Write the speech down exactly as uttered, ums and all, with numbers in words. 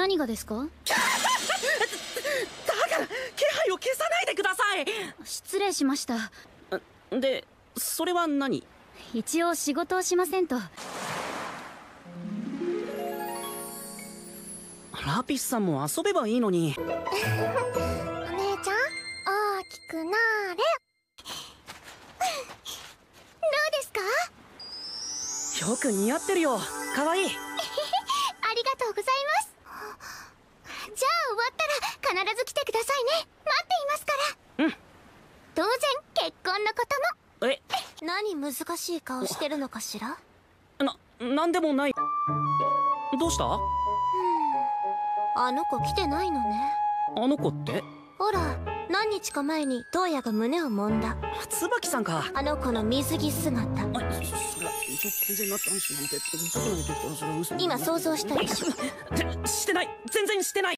何がですか？だから気配を消さないでください。 失礼しました。 で、それは何？ 一応仕事をしませんと。 ラピスさんも遊べばいいのに。 お姉ちゃん、大きくなーれ。どうですか？ よく似合ってるよ。かわいい。 ありがとうございます。じゃあ終わったら必ず来てくださいね。待っていますから。 うん。 当然結婚のことも。 え、 何難しい顔してるのかしら？ な、なんでもない。どうした？ あの子来てないのね。 あの子って？ ほら、何日か前にトウヤが胸を揉んだ椿さんか。 あの子の水着姿。 あ、それは完全な男子なんて見たくないと言ったらそれは嘘。 今想像したでしょ？ してない、全然してない。